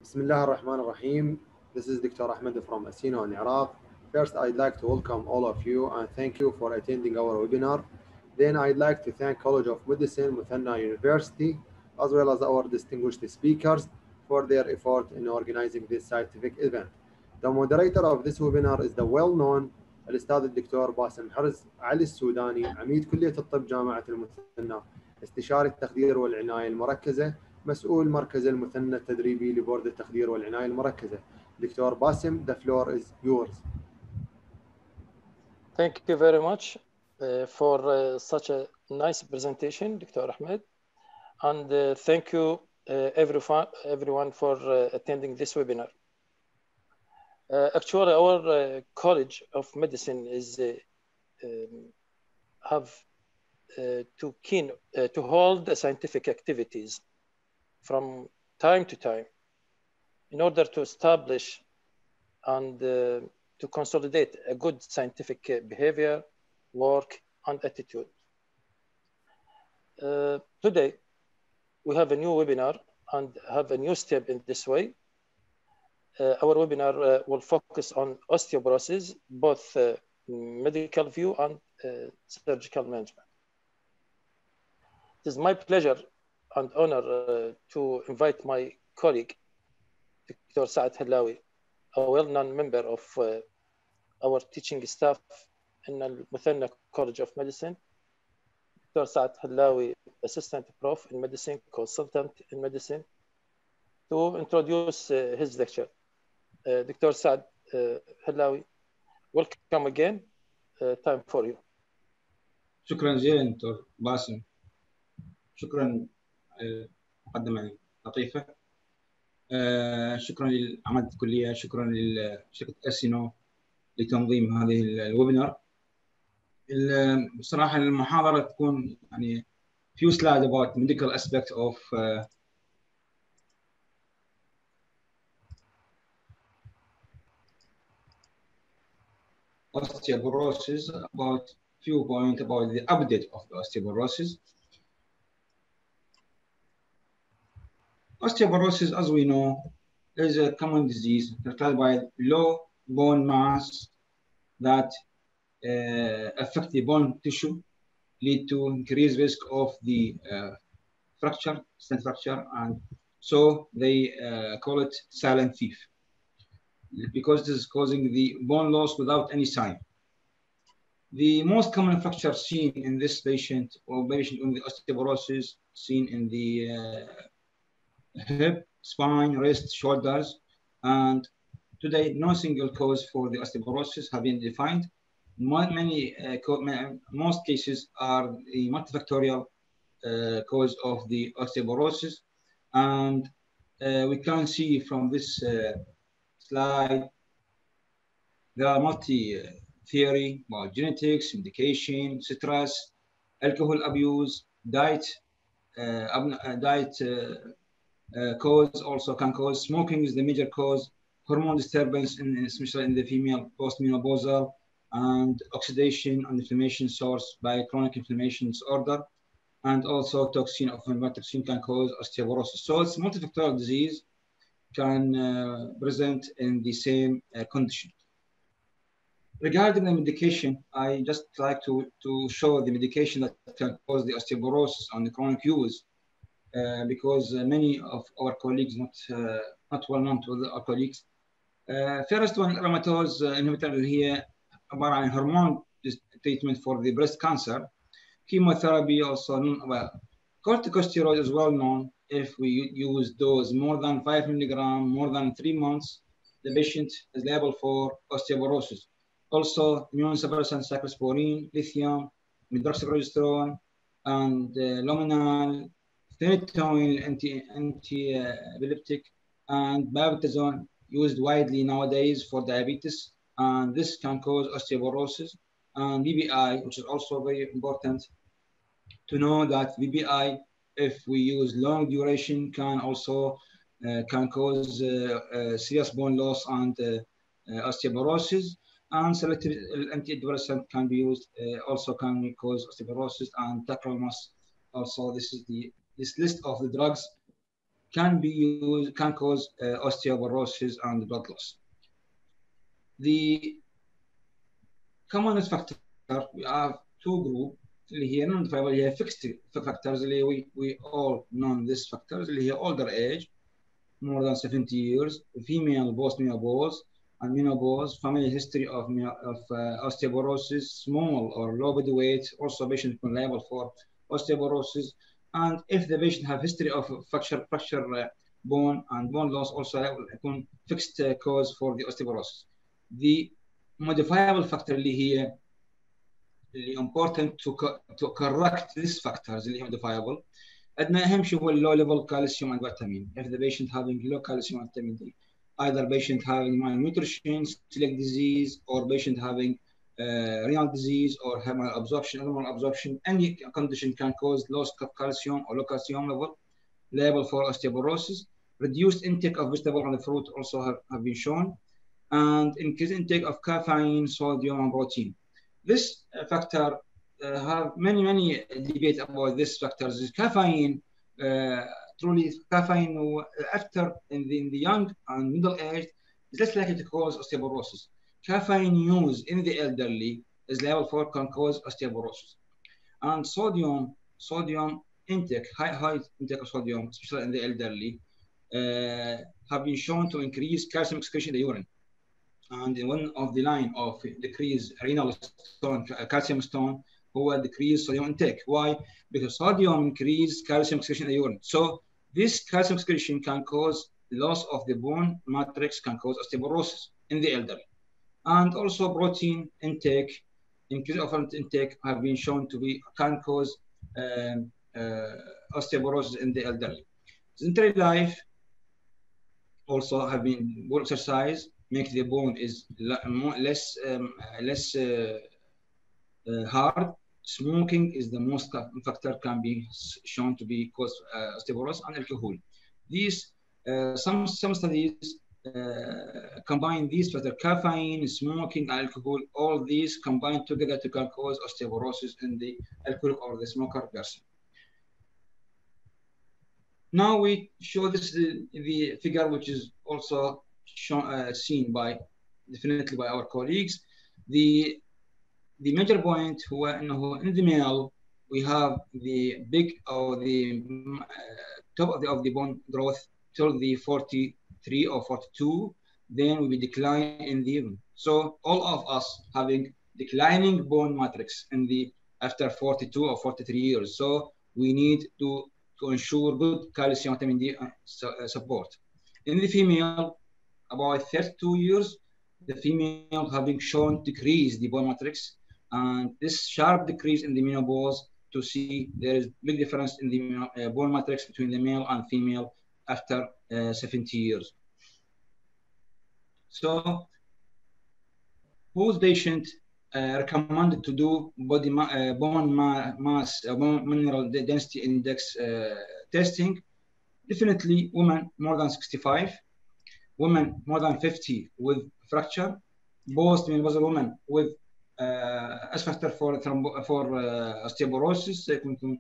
بسم الله الرحمن الرحيم. This is Dr. Ahmed from Asino in Iraq. First, I'd like to welcome all of you and thank you for attending our webinar. Then I'd like to thank College of Medicine, Muthanna University, as well as our distinguished speakers for their effort in organizing this scientific event. The moderator of this webinar is the well-known الأستاذ الدكتور باسم حرز علي السوداني، عميد كلية الطب جامعة المثنى، استشاري التخدير والعناية المركزة، مسؤول مركز المثنى التدريبي لبورد التخدير والعناية المركزة. دكتور باسم, the floor is yours. Thank you very much for such a nice presentation, Dr. Ahmed. And thank you everyone for attending this webinar. Actually, our College of Medicine is to hold scientific activities from time to time in order to establish and to consolidate a good scientific behavior, work, and attitude. Today, we have a new webinar and have a new step in this way. Our webinar will focus on osteoporosis, both medical view and surgical management. It is my pleasure and honor to invite my colleague, Dr. Saad Halawi, a well-known member of our teaching staff in the Muthanna College of Medicine. Dr. Saad Halawi, Assistant Prof in Medicine, Consultant in Medicine, to introduce his lecture. Dr. Saad Halawi, welcome again. Time for you. شكرا جزيلا دكتور باسم. شكرا مقدمة لطيفة. شكرا لعمادة الكلية، شكرا لشركة أسينو لتنظيم هذه الويبينار. بصراحة المحاضرة تكون يعني few slides about medical aspect of osteoporosis, about few points about the update of the osteoporosis. Osteoporosis, as we know, is a common disease characterized by low bone mass that affect the bone tissue, lead to increased risk of the stent fracture, and so they call it silent thief, because this is causing the bone loss without any sign. The most common fracture seen in this patient or patient with osteoporosis seen in the hip, spine, wrist, shoulders, and today no single cause for the osteoporosis have been defined. Most cases are the multifactorial cause of the osteoporosis, and we can see from this slide there are multi-theory about genetics, medication, stress, alcohol abuse, diet cause also can cause. Smoking is the major cause. Hormone disturbance, especially in the female postmenopausal, and oxidation and inflammation source by chronic inflammation disorder, and also toxin of toxin can cause osteoporosis. So it's multifactorial disease can present in the same condition. Regarding the medication, I just like to show the medication that can cause the osteoporosis and the chronic use. Because many of our colleagues not well known to our colleagues. First one, aromatase inhibitor here, عبارة عن hormone treatment for the breast cancer. Chemotherapy also known about. Corticosteroid is well known. If we use dose more than 5 milligrams, more than 3 months, the patient is liable for osteoporosis. Also, immunosuppressant cyclosporine, lithium, medroxyprogesterone, and luminal, phenytoin, anti-epileptic, and barbitazone used widely nowadays for diabetes, and this can cause osteoporosis. And VBI, which is also very important to know that VBI, if we use long duration, can also can cause serious bone loss and osteoporosis. And selective antidepressant can be used, also can cause osteoporosis and tacrolimus. Also, this is this list of the drugs can cause osteoporosis and blood loss. The commonest factor, we have two groups here, non-modifiable, here fixed factors. We all know these factors. Here older age, more than 70 years, female post-menopause and menopause, family history of osteoporosis, small or low body weight, also patient can liable for osteoporosis. And if the patient have history of fracture bone and bone loss, also can fixed cause for the osteoporosis. The modifiable factor here, really important to correct these factors اللي modifiable. عندنا أهم شيء هو low level calcium and vitamin. If the patient having low calcium and vitamin D, either patient having malnutrition, celiac disease, or patient having renal disease or malabsorption, abnormal absorption, any condition can cause loss of calcium or low calcium level, liable for osteoporosis. Reduced intake of vegetable and fruit also have been shown, and increased intake of caffeine, sodium, and protein. This factor have many debate about this factors. Caffeine, truly caffeine after in the young and middle age is less likely to cause osteoporosis. Caffeine use in the elderly is liable for can cause osteoporosis. And sodium intake, high intake of sodium, especially in the elderly, have been shown to increase calcium excretion in the urine. And one of the line of decrease renal stone, calcium stone, who decrease sodium intake. Why? Because sodium increase calcium excretion in the urine. So this calcium excretion can cause loss of the bone matrix, can cause osteoporosis in the elderly. And also protein intake, increase of intake have been shown to be can cause osteoporosis in the elderly. Sedentary life also have been poor exercise, make the bone is less hard. Smoking is the most factor can be shown to be cause osteoporosis, and alcohol. These some studies combine these factors: caffeine, smoking, alcohol. All these combined together to can cause osteoporosis in the alcoholic or the smoker person. Now we show this the figure, which is also shown, seen definitely by our colleagues. The major point who in the male we have the big or the top of the bone growth till the 43 or 42, then we will decline in the even. So all of us having declining bone matrix in the after 42 or 43 years. So we need to ensure good calcium vitamin D support. In the female, about 32 years, the female having shown decrease the bone matrix, and this sharp decrease in the menopause to see there is big difference in the bone matrix between the male and female after 70 years. So, whose patient recommended to do bone mass, bone mineral density index testing? Definitely women more than 65, women more than 50 with fracture, post-menopausal women with S factor for osteoporosis,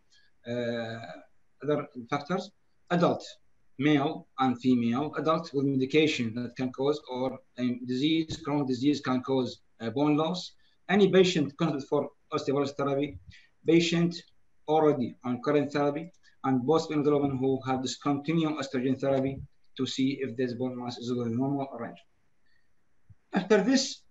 other factors, adult, male and female, adult with medication that can cause or disease, chronic disease can cause bone loss. Any patient consulted for osteoporosis therapy, patient already on current therapy, and post-menopausal women who have discontinued estrogen therapy to see if this bone mass is within normal range. After this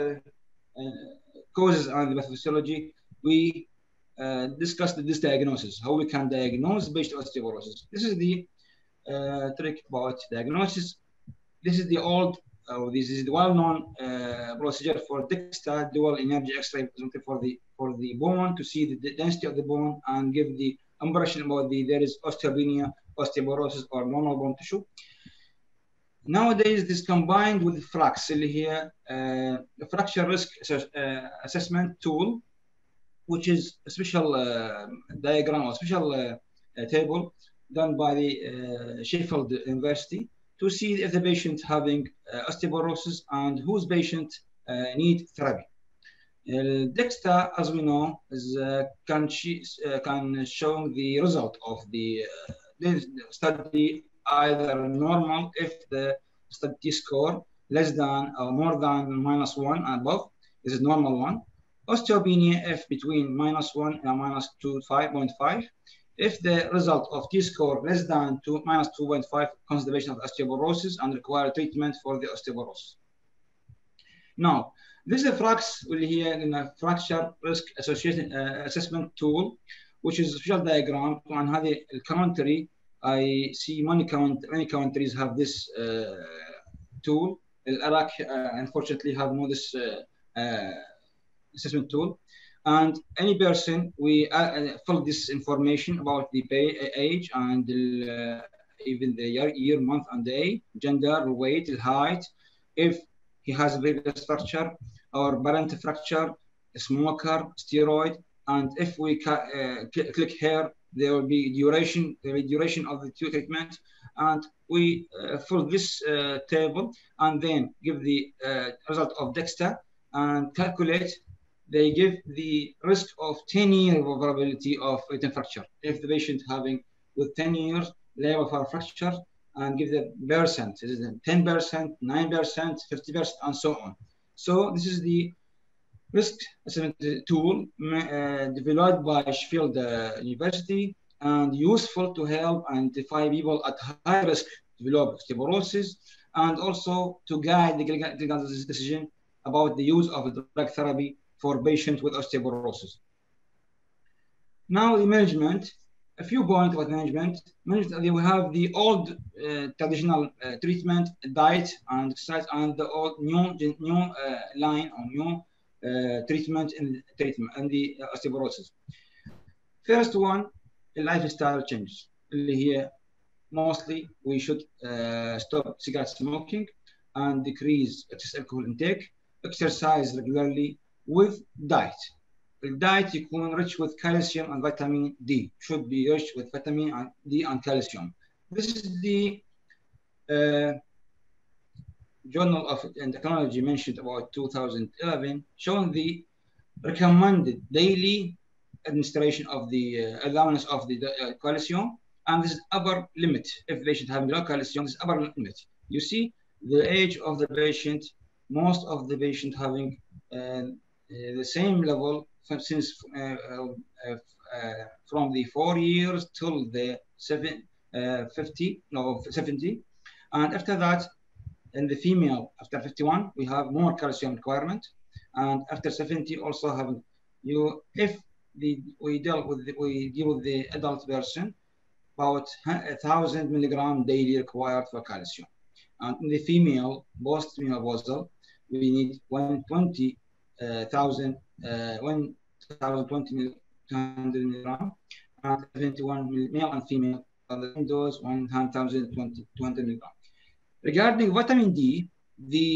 causes and the pathophysiology, we discussed this diagnosis, how we can diagnose patient osteoporosis. This is the trick about diagnosis. This is the old, this is the well-known procedure for DEXA, dual energy X-ray for the bone to see the density of the bone and give the impression about there is osteopenia, osteoporosis, or normal bone tissue. Nowadays, this combined with FRAX here, the fracture risk assessment tool, which is a special diagram or special table done by the Sheffield University to see if the patient having osteoporosis and whose patient need therapy. DEXA, as we know, is can show the result of the study either normal if the T-score less than or more than -1 and above. This is normal one. Osteopenia if between -1 and -5.5. If the result of T-score less than -2.5, consideration of osteoporosis and require treatment for the osteoporosis. Now, this is a here in a fracture risk association assessment tool, which is a visual diagram. And هذه commentary, I see many countries have this tool. Iraq, unfortunately, have no this assessment tool. And any person, we fill this information about the age and even the year, month, and day, gender, weight, height, if he has a previous fracture or parent fracture, a smoker, steroid, and if we click here, there will be duration of the treatment, and we fill this table and then give the result of DEXA and calculate. They give the risk of 10-year probability of written fracture. If the patient having with 10 years level of fracture, and give the percent, it is 10%, 9%, 50%, and so on. So this is the risk assessment tool developed by Sheffield University and useful to help identify people at high risk to develop osteoporosis, and also to guide the clinical decision about the use of drug therapy for patients with osteoporosis. Now the management, a few points about management. We have the old traditional treatment, diet and exercise, and the old new line or new treatment in the osteoporosis. First one, lifestyle changes. Here, mostly we should stop cigarette smoking and decrease excess alcohol intake, exercise regularly, with diet. The diet يكون rich with calcium and vitamin D. Should be rich with vitamin D and calcium. This is the Journal of Endocrinology mentioned about 2011, showing the recommended daily administration of the allowance of the calcium, and this is upper limit. If the patient having low calcium, this is upper limit. You see the age of the patient, most of the patient having the same level since from the 4 years till the 70, and after that, in the female after 51 we have more calcium requirement, and after 70 also having if we deal with the adult person, about 1,000 milligram daily required for calcium, and in the female post-menopausal we need 120,000 milligram, and 71 male and female on those 1,200 milligram. Regarding vitamin D, the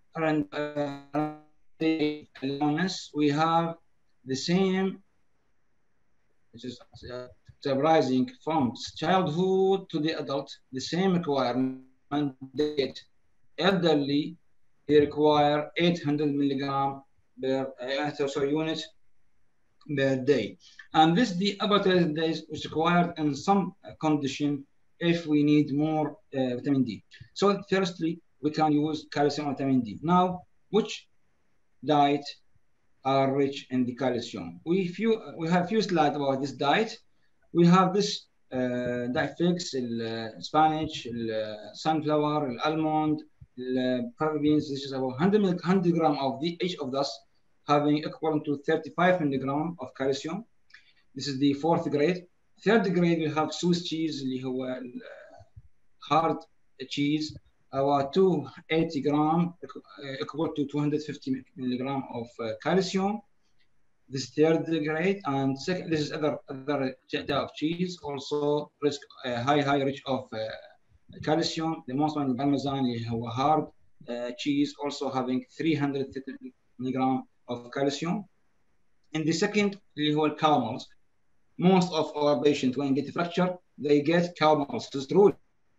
allowance, we have the same, which is rising from childhood to the adult, the same requirement. Elderly, they require 800 milligram per unit per day, and this the upper days is required in some condition if we need more vitamin D. So firstly, we can use calcium and vitamin D. Now, which diet are rich in the calcium? We have few slides about this diet. We have this diet figs, spinach, sunflower, almond, beans. This is about 100 gram of each of those, having equivalent to 35 milligram of calcium. This is the 4th grade. 3rd grade we have Swiss cheese, اللي هو hard cheese, about 280 gram, equal to 250 milligram of calcium. This 3rd grade, and second, this is other type of cheese, also risk high rich of calcium. The most one Parmesan, اللي هو hard cheese, also having 350 milligram of calcium. In the second, اللي هو caramels. Most of our patients, when get a fracture, they get caramels. This is true.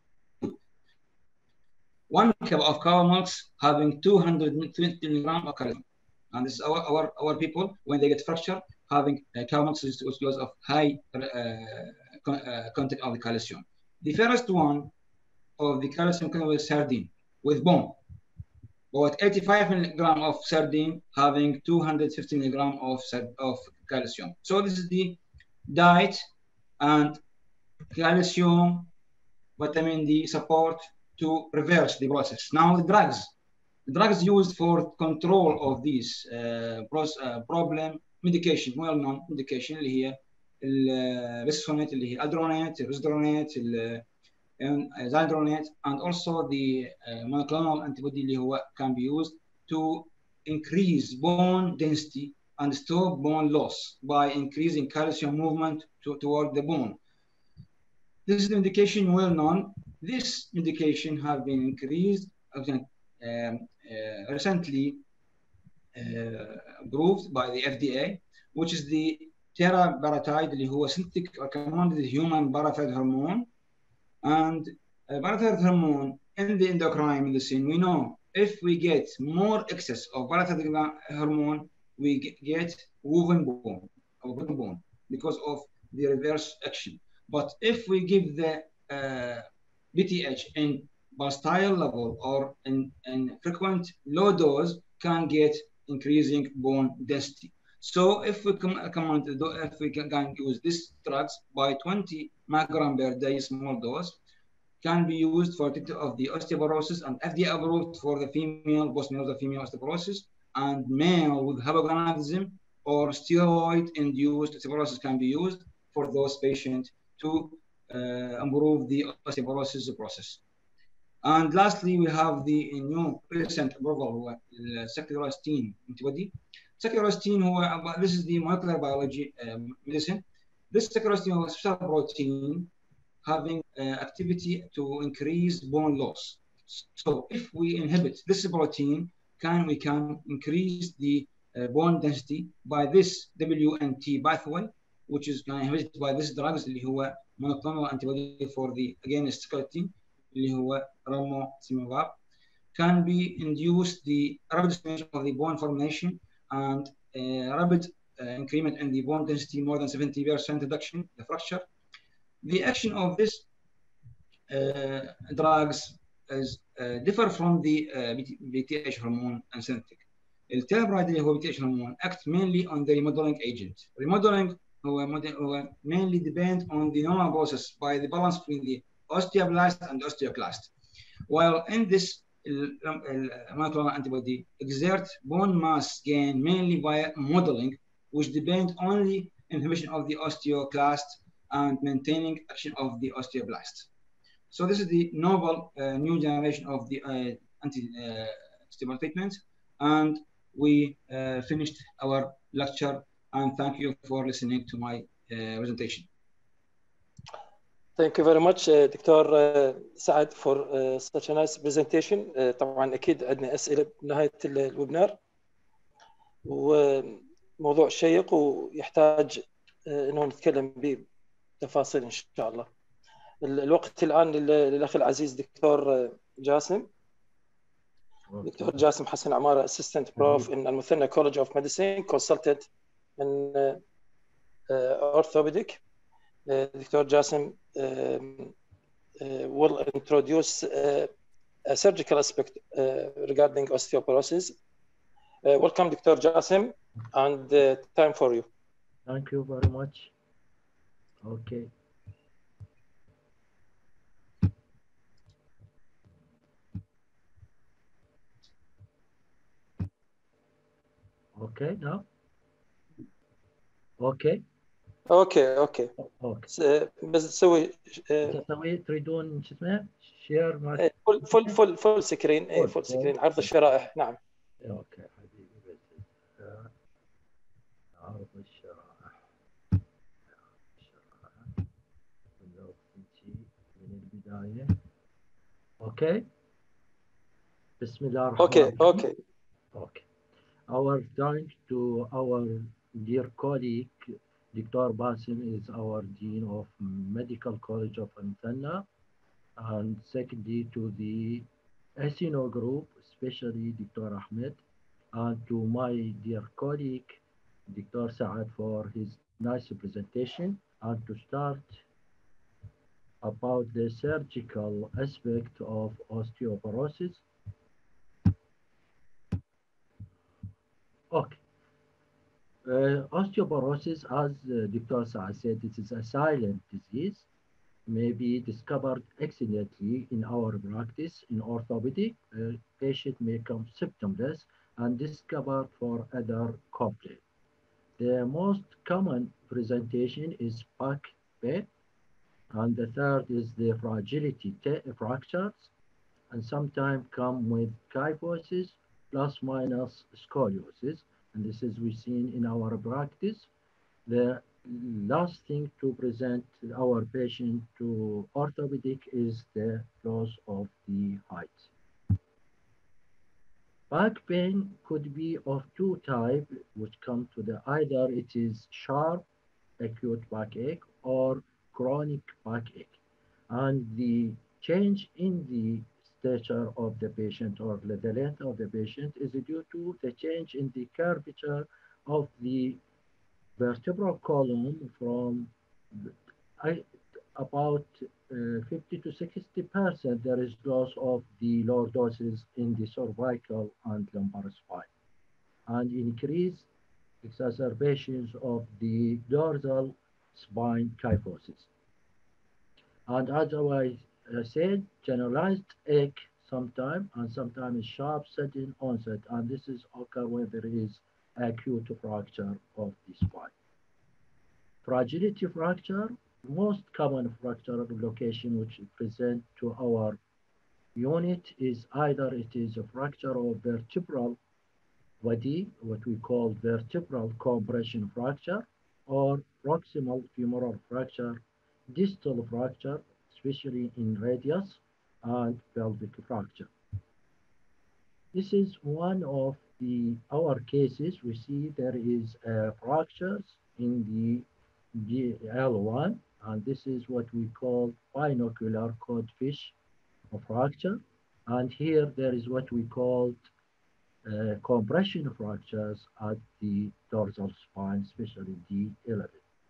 1 cup of caramels having 220 milligram of calcium, and this is our people when they get fracture having caramels because of high content of the calcium. The first one of the calcium cannibal sardine with bone. About 85 milligram of sardine having 250 milligram of calcium. So this is the diet and calcium, vitamin D support to reverse the process. Now the drugs used for control of this problem medication, well-known medication اللي هي البيسفونات اللي هي الدرونات, الريزدرونات, zaldronate, and also the monoclonal antibody اللي هو can be used to increase bone density and stop bone loss by increasing calcium movement toward the bone. This is the medication well known. This medication have been increased, recently approved by the FDA, which is the teriparatide اللي هو synthetic recommended human parathyroid hormone. And parathyroid hormone in the endocrine medicine, we know if we get more excess of parathyroid hormone, we get woven bone or broken bone because of the reverse action. But if we give the PTH in pulsatile level or in frequent low dose, can get increasing bone density. So if we can use these drugs by 20 microgram per day small dose, can be used for treatment of the osteoporosis and FDA approved for the female postmenopausal female osteoporosis, and male with hypogonadism or steroid-induced osteoporosis can be used for those patients to improve the osteoporosis process. And lastly, we have the new recent approval, saccharostin antibody. Saccharostin, this is the molecular biology medicine. This saccharostin is a special protein having activity to increase bone loss. So if we inhibit this protein, we can increase the bone density by this WNT pathway, which is inhibited by this drugs اللي هو monoclonal antibody for the against skeleton اللي هو ramucirumab, can be induced the rapid stimulation of the bone formation and rapid increment in the bone density, more than 70% reduction the fracture. The action of this drugs is differ from the BTH hormone and synthetic. The teriparatide اللي هو BTH hormone act mainly on the remodeling agent. Remodeling هو mainly depend on the normal process by the balance between the osteoblast and osteoclast. While in this monoclonal antibody exert bone mass gain mainly by modeling, which depend only inhibition of the osteoclast and maintaining action of the osteoblast. So this is the novel new generation of the anti-stable treatment, and we finished our lecture, and thank you for listening to my presentation. Thank you very much, دكتور سعد, for such a nice presentation. طبعا أكيد عندنا أسئلة بنهاية الويبنار، وموضوع شيق ويحتاج إنه نتكلم به تفاصيل إن شاء الله. الوقت الآن للأخ العزيز دكتور جاسم. دكتور جاسم حسن عمارة, Assistant Prof in المثنى College of Medicine, Consultant in Orthopedic. Dr. Jassim will introduce a surgical aspect regarding osteoporosis. Welcome, Dr. Jassim, and time for you. Thank you very much. Okay. Okay, now? Okay. اوكي بس تسوي تريدون شو اسمه شير فول سكرين فول سكرين عرض الشرائح. نعم اوكي حبيبي بس عرض الشرائح لو تمشي من البدايه. اوكي بسم الله الرحمن الرحيم. اوكي our thanks to our dear colleague Dr. Basim is our Dean of Medical College of Antenna, and secondly to the SNO group, especially Dr. Ahmed, and to my dear colleague Dr. Saad for his nice presentation. And to start about the surgical aspect of osteoporosis. Okay. Osteoporosis, as Dr. Saad said, it is a silent disease, may be discovered accidentally in our practice in orthopedic. Patient may come symptomless and discovered for other complaints. The most common presentation is back pain, and the third is the fragility fractures, and sometimes come with kyphosis plus minus scoliosis, and this is we seen in our practice. The last thing to present our patient to orthopedic is the loss of the height. Back pain could be of two types, which come to the either it is sharp acute backache or chronic backache. And the change in the stature of the patient or the length of the patient is due to the change in the curvature of the vertebral column from I, about 50 to 60%. There is loss of the lordosis in the cervical and lumbar spine, and increased exacerbations of the dorsal spine kyphosis. And as I said, generalized ache sometimes, and sometimes sharp sudden onset, and this is occur when there is acute fracture of the spine. Fragility fracture, most common fracture location which present to our unit is either it is a fracture of vertebral body, what we call vertebral compression fracture, or proximal femoral fracture, distal fracture, especially in radius, and pelvic fracture. This is one of our cases. We see there is fractures in the L1, and this is what we call binocular codfish fracture. And here there is what we call compression fractures at the dorsal spine, especially D11.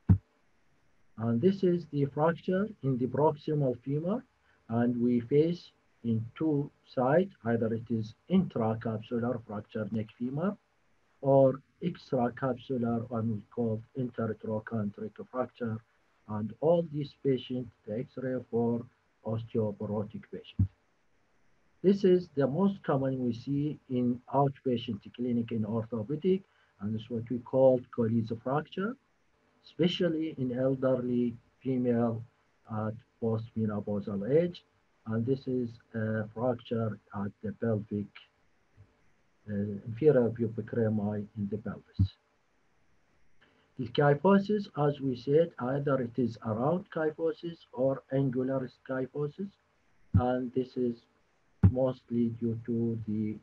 And this is the fracture in the proximal femur, and we face in two sides, either it is intracapsular fracture neck femur or extracapsular, and we call intertrochanteric fracture. And all these patients, the X-ray for osteoporotic patients. This is the most common we see in outpatient clinic in orthopedic, and it's what we call Colles fracture, especially in elderly female at postmenopausal age. And this is a fracture at the pelvic, inferior pubic rami in the pelvis. The kyphosis, as we said, either it is around kyphosis or angular kyphosis, and this is mostly due to the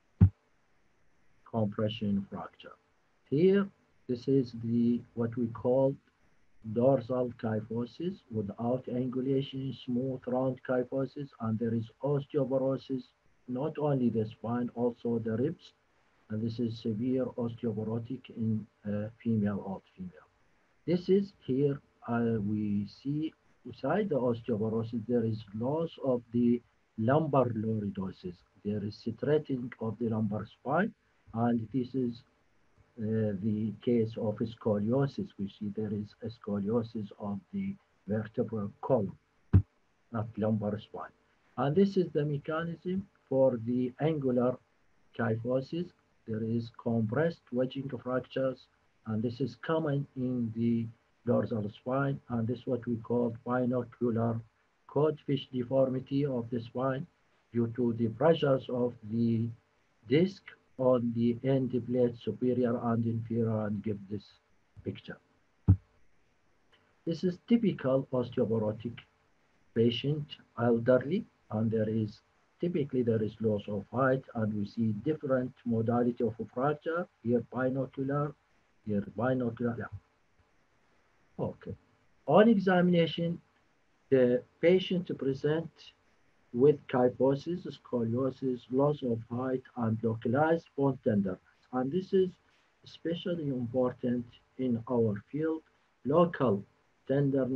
compression fracture. Here, this is what we call dorsal kyphosis without angulation, smooth round kyphosis, and there is osteoporosis, not only the spine, also the ribs, and this is severe osteoporotic in female, old female. This is here we see beside the osteoporosis, there is loss of the lumbar lordosis. There is straightening of the lumbar spine, and this is the case of scoliosis. We see there is a scoliosis of the vertebral column, not lumbar spine. And this is the mechanism for the angular kyphosis. There is compressed wedging fractures, and this is common in the dorsal spine, and this is what we call binocular codfish deformity of the spine due to the pressures of the disc on the end plate, superior and inferior, and give this picture. This is typical osteoporotic patient, elderly, and typically there is loss of height, and we see different modality of fracture, here binocular, here binocular. Yeah. Okay. On examination, the patient present with kyphosis, scoliosis, loss of height, and localized bone tenderness. And this is especially important in our field. Local tenderness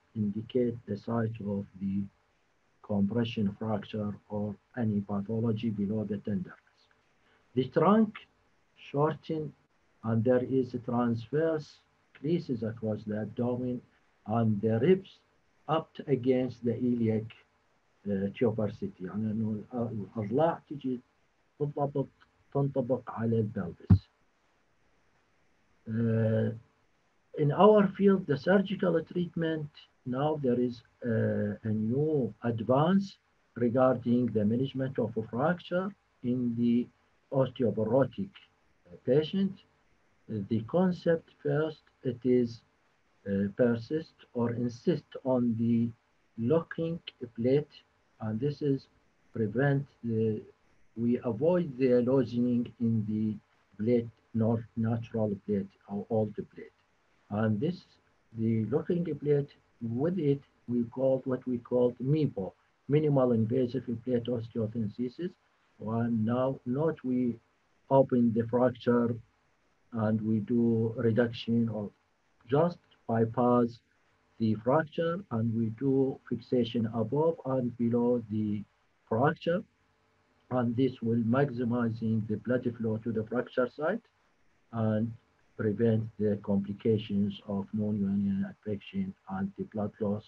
indicate the site of the compression fracture or any pathology below the tenderness. The trunk shortens and there is transverse creases across the abdomen and the ribs up against the iliac tuberosity. يعني انه الاضلاع تجي بالضبط تنطبق على البلبس. In our field, the surgical treatment, now there is a new advance regarding the management of a fracture in the osteoporotic patient. The concept first, it is persist or insist on the locking plate, and this is prevent we avoid the loosening in the plate, not natural plate or old plate. And this, the locking plate, with it, we called what we called MIPO, minimal invasive plate osteotenthesis. And now, not we open the fracture and we do reduction or just bypass the fracture and we do fixation above and below the fracture. And this will maximizing the blood flow to the fracture site and prevent the complications of non-union infection and the blood loss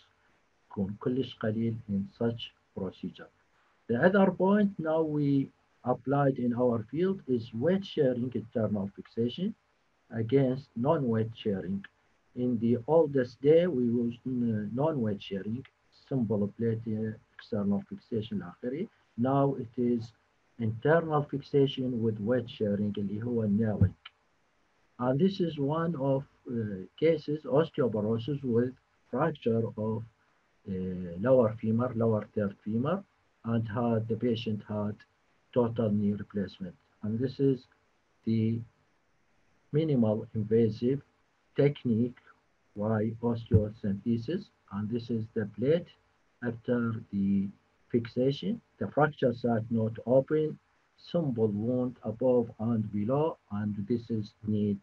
كلش قليل in such procedure. The other point now we applied in our field is weight sharing internal fixation against non-weight sharing. In the oldest day we used non-weight sharing, simple plate external fixation الآخري. Now it is internal fixation with weight sharing اللي هو nailing. And this is one of cases osteoporosis with fracture of lower femur, lower third femur, and the patient had total knee replacement. And this is the minimal invasive technique by osteocentesis. And this is the plate after the fixation, the fracture site not open, simple wound above and below, and this is need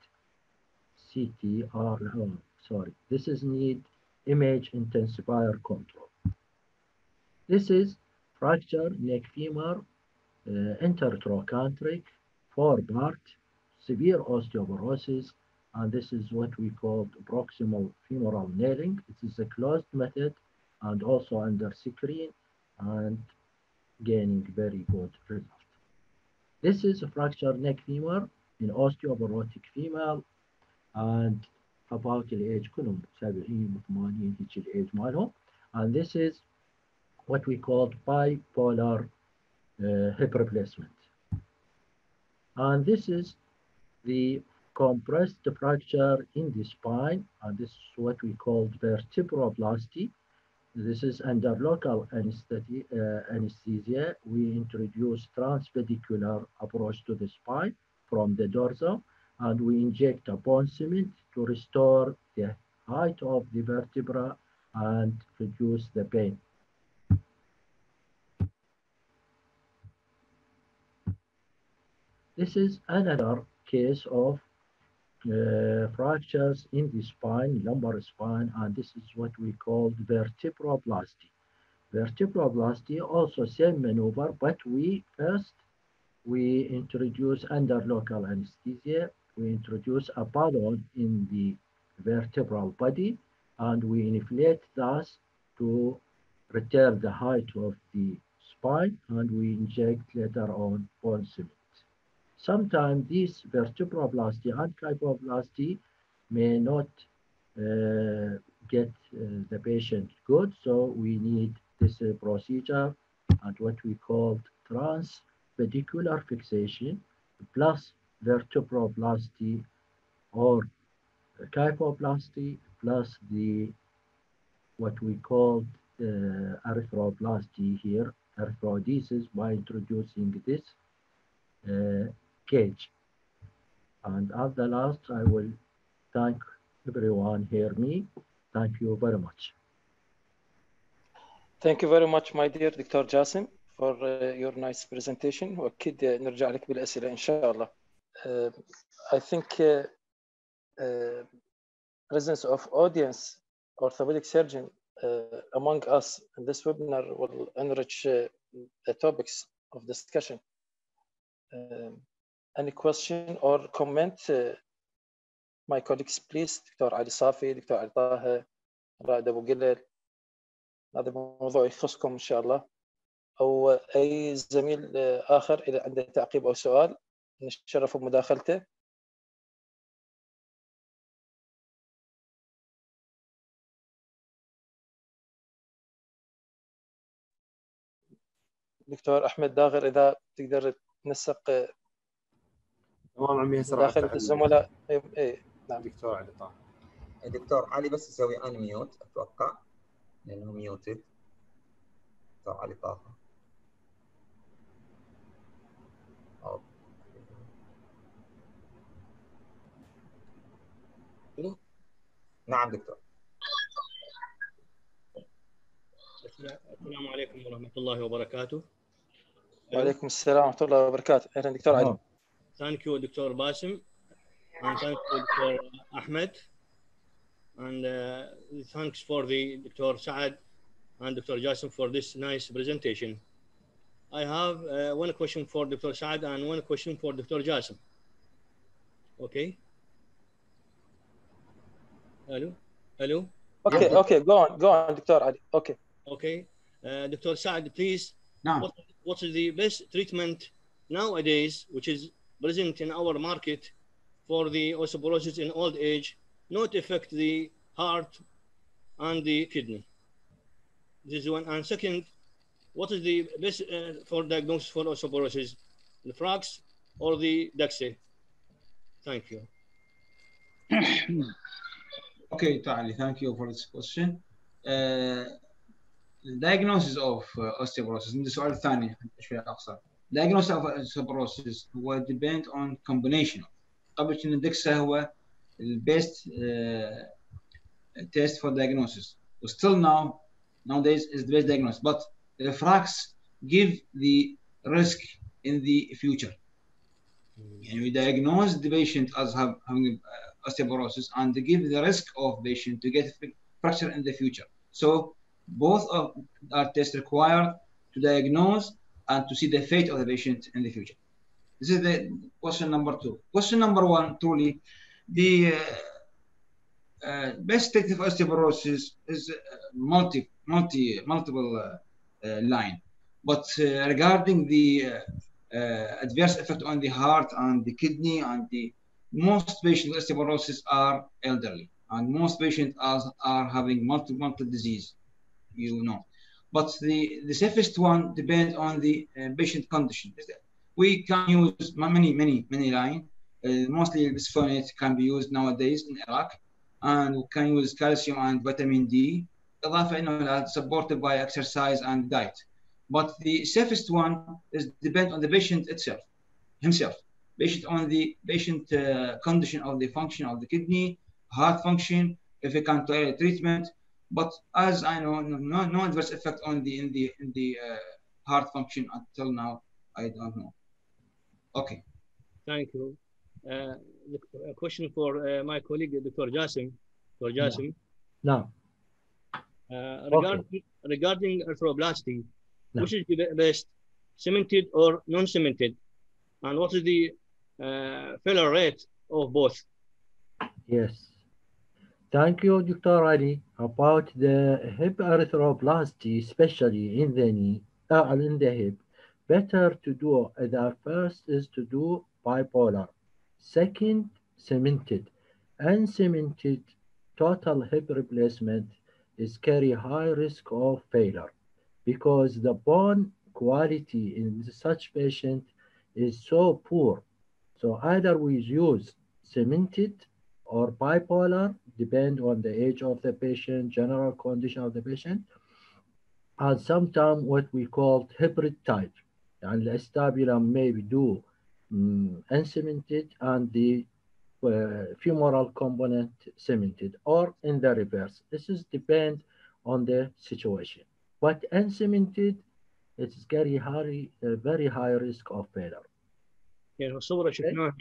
this is need image intensifier control. This is fracture neck femur, intertrochanteric, 4-part, severe osteoporosis, and this is what we call proximal femoral nailing. It is a closed method and also under screen and gaining very good result. This is a fracture neck femur in osteoporotic female and about the age كلهم 70 80 هيك الage مالهم, and this is what we call bipolar hip replacement. And this is the compressed fracture in the spine, and this is what we call vertebroplasty. This is under local anesthesia. We introduce transpedicular approach to the spine from the dorsal, and we inject a bone cement to restore the height of the vertebra and reduce the pain. This is another case of fractures in the spine, lumbar spine, and this is what we call vertebroplasty. Vertebroplasty also same maneuver, but we introduce under local anesthesia. We introduce a balloon in the vertebral body and we inflate thus to return the height of the spine, and we inject later on bone cement. Sometimes this vertebroplasty and kyphoplasty may not get the patient good, so we need this procedure and what we call transpedicular fixation plus vertebroplasty or kyphoplasty plus the what we call arthroplasty here, arthrodesis, by introducing this cage. And at the last, I will thank everyone hear me. Thank you very much. Thank you very much, my dear Dr. Jassim, for your nice presentation. وأكيد نرجع لك بالأسئلة إن شاء الله. I think presence of audience orthopedic surgeon among us in this webinar will enrich the topics of discussion. Any question or comment? My colleagues, please. دكتور علي صافي، دكتور علي طه، رائد أبو قلل. هذا موضوع يخصكم إن شاء الله. أو أي زميل آخر إذا عنده تعقيب أو سؤال نتشرف بمداخلته. دكتور أحمد داغر إذا تقدر تنسق تمام عمي، هسه مداخلة الزملاء. إيه نعم. دكتور علي طه. دكتور علي بس يسوي انميوت اتوقع لانه ميوتد. دكتور علي طه. نعم دكتور. السلام عليكم ورحمة الله وبركاته. وعليكم السلام ورحمة الله وبركاته. أهلا دكتور علي. Thank you Dr. Basim and thank you Dr. Ahmed and thanks for the Dr. Saad and Dr. Jassim for this nice presentation. I have one question for Dr. Saad and one question for Dr. Jassim. Okay. Hello. Hello. Okay. Yeah. Okay. Go on, Dr. Ali. Okay. Okay. Dr. Saad, please. Now, what is the best treatment nowadays, which is present in our market for the osteoporosis in old age, not affect the heart and the kidney? This is one. And second, what is the best for diagnosis for osteoporosis, the Frax or the DEXA? Thank you. okay, Ta'ali, thank you for this question. Diagnosis of osteoporosis. من السؤال الثاني شوي أقصر. Diagnosis of osteoporosis هو depend on combination. قبل كنا الدكسا هو the best test for diagnosis. Still nowadays is the best diagnosis. But the Frax give the risk in the future. And we diagnose the patient as having osteoporosis and give the risk of patient to get fracture in the future. So both are tests required to diagnose and to see the fate of the patient in the future. This is the question number 2. Question number 1, truly, the best state of osteoporosis is multiple line. But regarding the adverse effect on the heart and the kidney and the most patients with osteoporosis are elderly and most patients are having multiple disease, you know. But the safest one depends on the patient condition. We can use many lines. Mostly bisphosphonate can be used nowadays in Iraq, and we can use calcium and vitamin D. Supported by exercise and diet. But the safest one is depend on the patient himself, based on the patient condition of the function of the kidney, heart function, if he can tolerate treatment. But as I know, no adverse effect on the heart function until now. I don't know. Okay. Thank you. A question for my colleague, Dr. Jassim. Dr. Jassim. No. Regarding arthroplasty, No. which is the best, cemented or non-cemented? And what is the failure rate of both? Yes. Thank you, Dr. Ali. About the hip arthroplasty, especially in the knee, in the hip, better to do the first is to do bipolar. Second, cemented. Uncemented total hip replacement is carry high risk of failure because the bone quality in such patient is so poor. So either we use cemented or bipolar, depend on the age of the patient, general condition of the patient, and sometimes what we call hybrid type. And the acetabulum may do uncemented and the femoral component cemented, or in the reverse. This is depend on the situation. But uncemented, it's very high risk of failure. يعني الصورة شفناها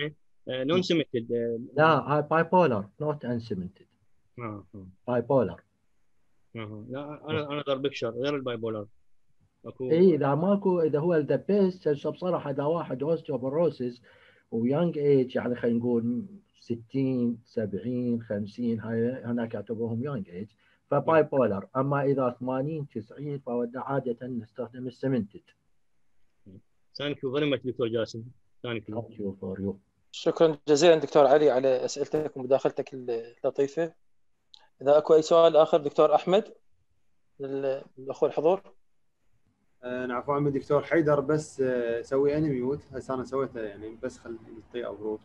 non-cemented. لا bipolar, not uncemented. Bipolar. لا another picture غير البايبولار. اي اذا ماكو، اذا هو ذا بيست هسه بصراحه اذا واحد اوستيوبروسيس ويانج ايج، يعني خلينا نقول 60 70 50، هاي هناك يعتبرهم يانج ايج فباي بولر. اما اذا 80 90 فهو عاده نستخدم السمنتد. ثانك يو فيري ماتش دكتور جاسم. ثانك يو فور يو. شكرا جزيلا دكتور علي على اسئلتك ومداخلتك اللطيفه. اذا اكو اي سؤال اخر دكتور احمد للاخوه الحضور. عفوا عمي دكتور حيدر، بس سوي اني ميوت. هسه انا سويته يعني، بس خلي نعطيه ابروت.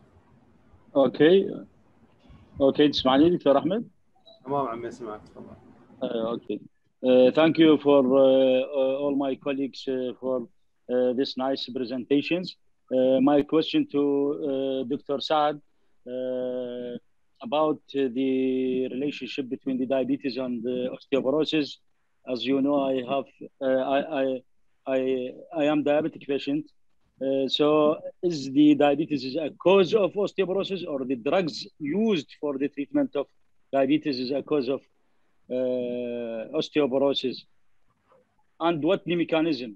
اوكي تسمعني دكتور احمد؟ تمام عمي اسمعك تفضل. Okay. Thank you for all my colleagues for this nice presentations. My question to Dr. Saad about the relationship between the diabetes and the osteoporosis. As you know, I am diabetic patient. So is the diabetes a cause of osteoporosis, or the drugs used for the treatment of diabetes is a cause of osteoporosis, and what the mechanism?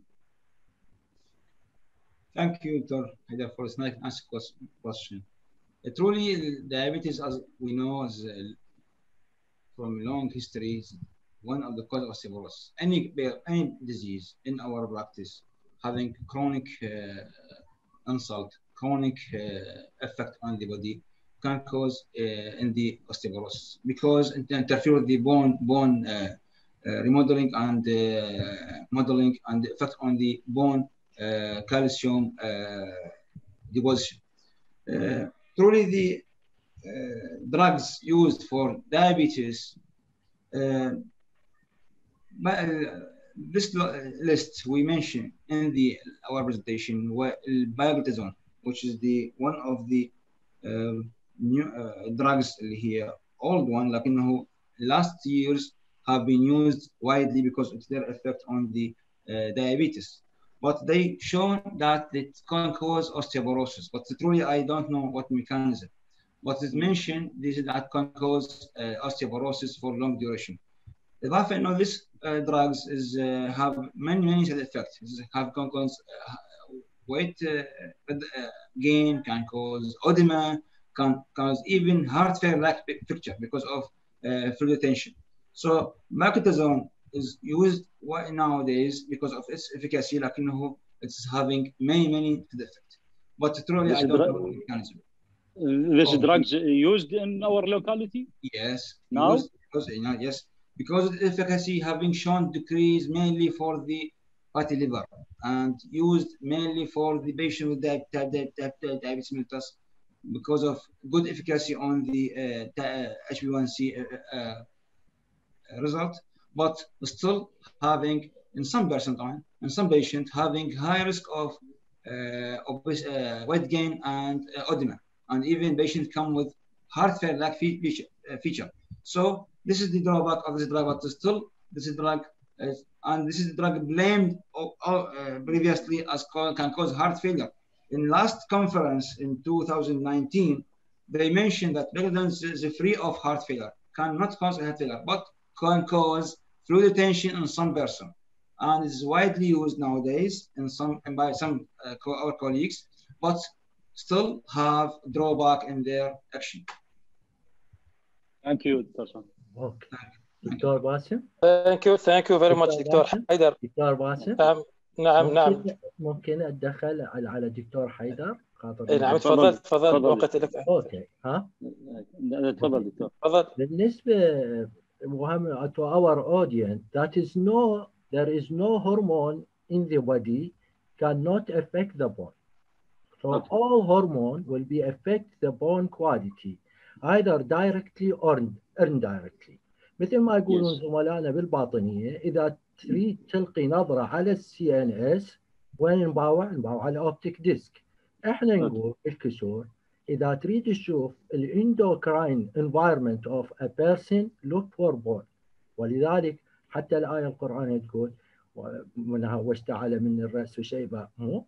Thank you, Dr. Haidar, for this nice question. Truly, diabetes, as we know, is from long history, is one of the causes of osteoporosis. Any disease in our practice having chronic insult, chronic effect on the body can cause in the osteoporosis, because it interferes with the bone remodeling and modeling, and the effect on the bone calcium deposition. Truly, the drugs used for diabetes, this list we mentioned in our presentation, pioglitazone, which is the one of the new drugs here, old one, like last years have been used widely because of their effect on the diabetes. But they shown that it can cause osteoporosis. But truly, I don't know what mechanism. But it's mentioned this that can cause osteoporosis for long duration. The fact that these drugs have many side effects. Can cause weight gain, can cause edema, can cause even heart failure-like picture because of fluid retention. So pioglitazone is used nowadays because of its efficacy, like it's having many side effects. But truly, I don't know the mechanism. This drugs used in our locality? Yes. Now? Yes. Because the efficacy having shown decrease mainly for the fatty liver, and used mainly for the patient with diabetes mellitus, because of good efficacy on the HbA1c result, but still having in some percentile, in some patients having high risk of weight gain and edema, and even patients come with heart failure-like feature. So this is the drawback of this drug, but still this is drug, and this is the drug blamed previously as can cause heart failure. In last conference in 2019, they mentioned that pioglitazone is free of heart failure, cannot cause heart failure, but can cause fluid retention in some person, and is widely used nowadays by some our colleagues, but still have drawback in their action. Thank you, Dr. Okay. دكتور باسم. Thank you very much دكتور حيدر. دكتور باسم. نعم. ممكن اتدخل على دكتور حيدر خاطر. نعم تفضل وقت لك. اوكي ها. تفضل دكتور. تفضل. بالنسبة مهم to our audience, there is no hormone in the body cannot affect the bone. So all hormone will be affect the bone quality either directly or indirectly. مثل ما يقولون زملائنا بالباطنية، إذا تريد تلقي نظرة على CNS وين نباوع على أوبتيك ديسك. إحنا نقول الكسور إذا تريد تشوف الإندوكراين environment of a person look for bone. ولذلك حتى الآية القرآنية تقول منها واشتعل من الرأس شيبة مو؟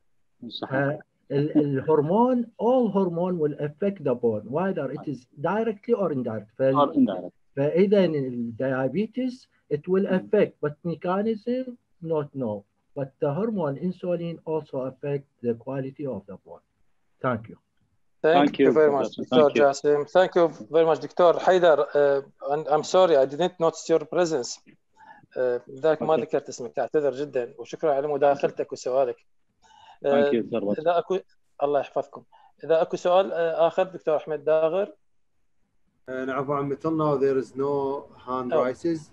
الهرمون all hormone will affect the bone whether it is directly or indirect. فإذا الديابيتس It will affect, but mechanism, not know. But the hormone insulin also affect the quality of the bone. Thank you. Thank you very much, Dr. Jassim. Thank you very much, Dr. Haidar. And I'm sorry, I didn't notice your presence. ذاك ما ذكرت اسمك، أعتذر جدا وشكرا على مداخلتك وسؤالك. إذا أكو الله يحفظكم. إذا أكو سؤال آخر دكتور أحمد داغر. نعم عم now there is no hand raises.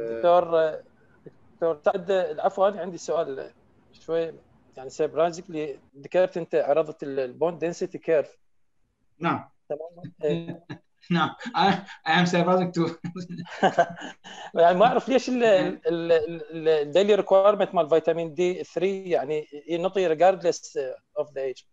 دكتور سعد العفو، أنا عندي سؤال شوي يعني سيربرايزك اللي ذكرت أنت عرضت البوند دنسيتي كيرف. نعم. تمام. نعم I am surprised too. يعني ما أعرف ليش الديلي ريكويرمنت مال فيتامين دي 3 يعني ينطي regardless of the age.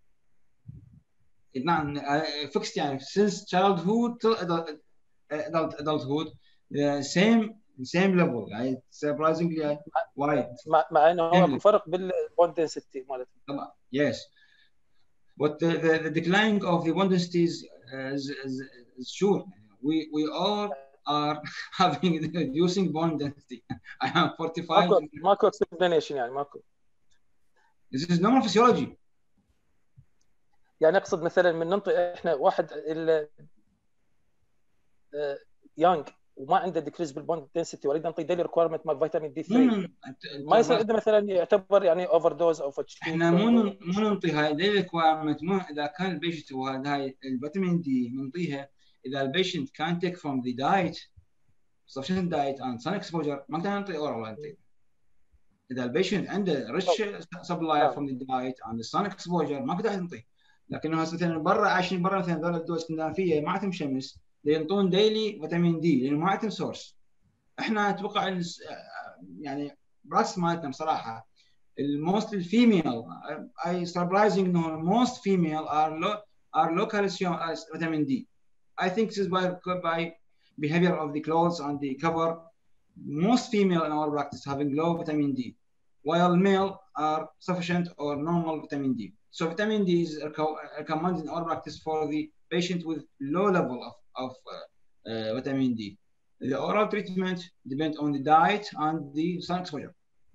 نعم fixed يعني since childhood till adulthood same level يعني surprisingly wide. مع إنه هو فرق بالبوند دنسيتي مالته. Yes. But the decline of the bond density is sure. We all are having reducing bond density. I am 45. ماكو explanation يعني ماكو. This is normal physiology. يعني أقصد مثلا من ننطي إحنا واحد يانج وما عنده ديكريز بالبوند دنسيتي وريد نعطي ديلي ريكويرمنت مال فيتامين دي 3 ما يصير عنده مثلا يعتبر يعني اوفر دوز او فتش. احنا مو نعطي هاي ديلي ريكويرمنت مو اذا كان البيشنت وهاي الفيتامين دي نعطيها اذا البيشنت كان تيك فروم ذا دايت sufficient diet and sun exposure ما نقدر نعطي اورال نعطي. اذا البيشنت عنده rich supply from the diet and the sun exposure ما نقدر نعطي. لكنه هسه مثلا برا عايشين برا مثلا ذول الدول الاسكندنافيه ما عندهم شمس ينطون ديلي فيتامين دي لانه ما عندهم سورس. احنا اتوقع يعني براكس مالتنا بصراحه most female I surprising انه most female are low calcium as vitamin D. I think this is by behavior of the clothes and the cover. Most female in our practice having low vitamin D, while male are sufficient or normal vitamin D. So vitamin D is recommended in our practice for the patient with low level of vitamin D. The oral treatment depends on the diet and the sun exposure.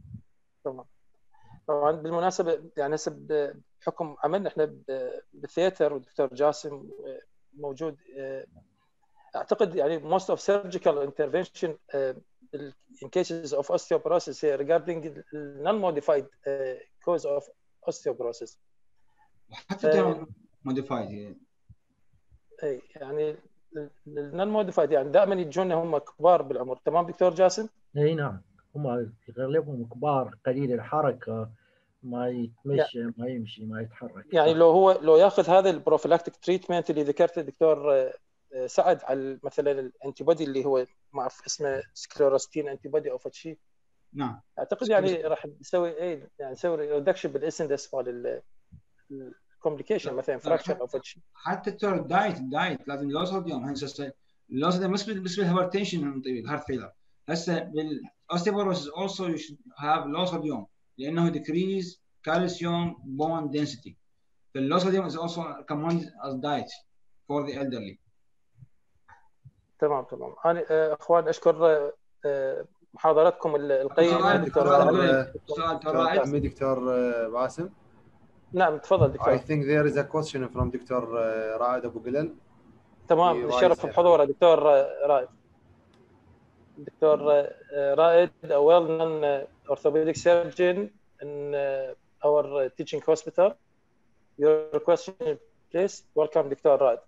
طبعا بالمناسبه يعني هسه بحكم عملنا احنا بالثياتر والدكتور جاسم موجود اعتقد يعني most of surgical intervention in cases of osteoporosis regarding non-modified cause of osteoporosis. وحتى modified اي يعني النون موديفايد يعني دائما يجونا هم كبار بالعمر. تمام دكتور جاسم؟ اي نعم هم اغلبهم كبار قليل الحركه ما يتمشى ما يمشي ما يتحرك. يعني لو ياخذ هذا البروفيلاكتيك تريتمنت اللي ذكرته دكتور سعد على مثلا الانتي بودي اللي هو ما اعرف اسمه سكليروستين انتي بودي او فشي. نعم اعتقد يعني راح نسوي يعني نسوي ريدكشن بالاسندس مال كومبليكيشن مثلا فراكشر او فشي. حتى ترى الدايت لازم لو صوديوم هسه لو صوديوم مش بالهايبرتنشن نعطي الهارت فيلر. هسه بالاوستيوبوروسيس also you should have low sodium لانه decrease calcium bone density. The low sodium is also recommended as diet for the elderly. تمام انا اخوان اشكر محاضرتكم القيمه دكتور سؤال دكتور باسم. نعم تفضل دكتور. I think there is a question from دكتور رائد ابو قلل. تمام الشرف بحضوره دكتور رائد. دكتور رائد a well-known orthopedic surgeon in our teaching hospital. Your question please. Welcome دكتور رائد.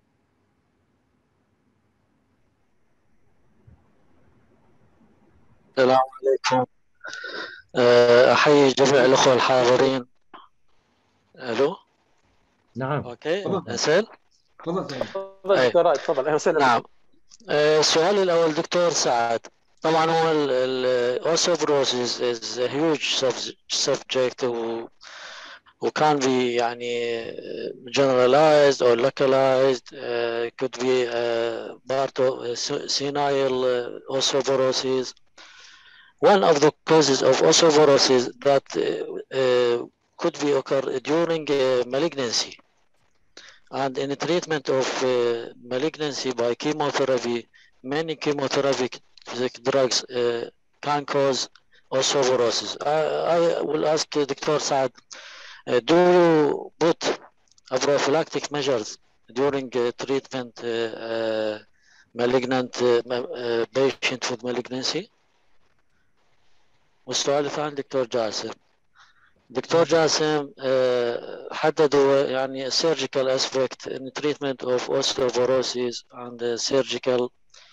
السلام عليكم. احيي جميع الاخوه الحاضرين. الو نعم اوكي اسال تفضل دكتور رائد تفضل. اهلا وسهلا. نعم السؤال الاول دكتور سعد طبعا هو الاوستيوبروسيس is a huge subject وكان be يعني generalized or localized could be part of senile osteoporosis. One of the causes of osteoporosis that could be occur during malignancy, and in the treatment of malignancy by chemotherapy, many chemotherapy specific drugs can cause osteoporosis. I will ask Dr. Saad, do you put a prophylactic measures during treatment malignant patient with malignancy؟ والسؤال الثاني دكتور جاسم. دكتور جاسم حددوا يعني surgical aspect in treatment of osteoporosis and surgical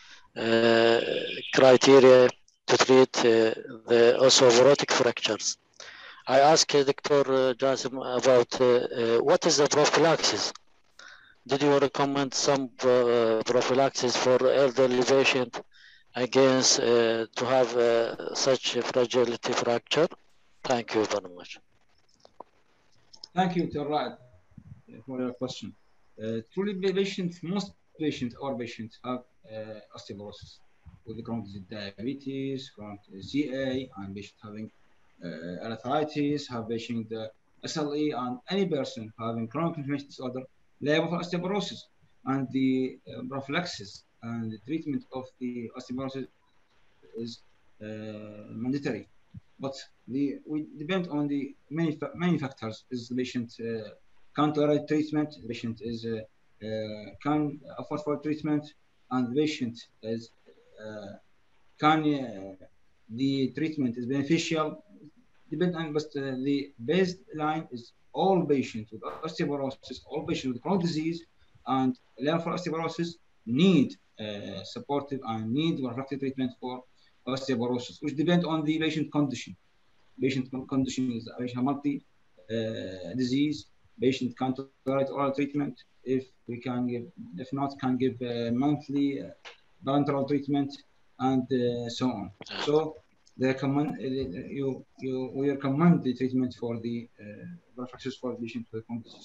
criteria to treat the osteoporotic fractures. I asked Dr. Jasim about what is the prophylaxis. Did you recommend some prophylaxis for elderly patient against to have such a fragility fracture? Thank you very much. Thank you, Dr. Raad, for your question. Truly, most patients have osteoporosis with chronic diabetes, chronic CA, and patient having arthritis, have patient SLE, and any person having chronic inflammatory disorder liable for osteoporosis. And the prophylaxis and the treatment of the osteoporosis is mandatory. But we depend on the many factors. Is the patient can tolerate treatment? The patient is can afford for treatment, and the patient is can the treatment is beneficial. Depend on, but the baseline is all patients with osteoporosis, all patients with chronic disease, and level for osteoporosis need supportive and need refractive treatment for osteoporosis, which depend on the patient condition. Patient condition is a multi disease. Patient can tolerate oral treatment. If we can give, if not, can give monthly parenteral treatment and so on. So they recommend we recommend the treatment for the prophylaxis for patient with chronic disease.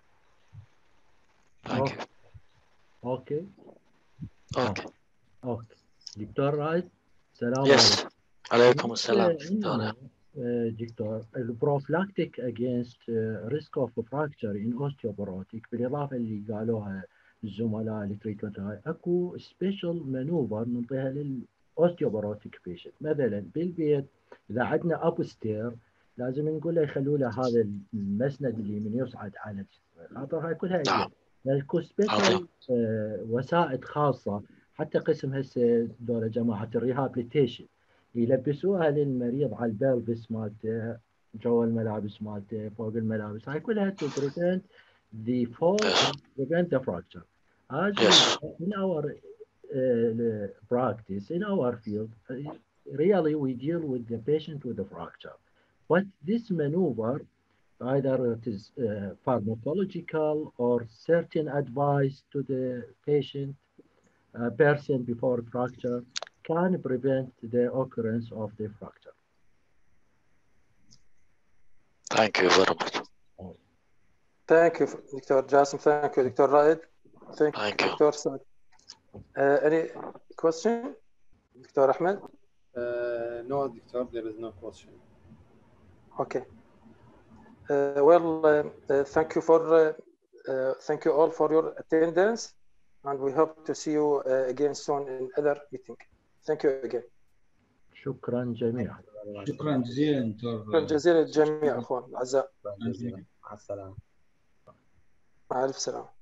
Thank you. Okay. Okay. Okay. Dr. Raad, السلام Yes. عليكم السلام. دكتور البروفلاكتيك against risk of fracture in osteoporotic بالإضافة اللي قالوها الزملاء للتريتمنت هاي اكو سبيشال مانوفر نعطيها للاوستيوبروتيك بيشنت. مثلا بالبيت اذا عندنا اب ستير لازم نقول له يخلوا له هذا المسند اللي من يصعد على خاطر هاي كلها اجهزه. اكو سبيشال وسائد خاصه حتى قسم هسه دول جماعه الريهابليتيشن يلبسوها للمريض على البلفس مالته جوا الملابس مالته فوق الملابس. هاي كلها to prevent the fall and prevent the fracture. As in our practice, in our field, really we deal with the patient with the fracture. But this maneuver, either it is pharmacological or certain advice to the patient person before fracture can prevent the occurrence of the fracture. Thank you very much. Thank you, Dr. Jasim. Thank you, Dr. Raed. Thank you, Dr. Saad. Any question, Dr. Ahmed? No, Dr. There is no question. Okay. Thank you all for your attendance, and we hope to see you again soon in other meeting. Thank you again. شكرا جميعا. شكرا جزيلا دكتور. شكرا جزيلا للجميع اخوان الاعزاء. مع السلامة. مع الف سلامة.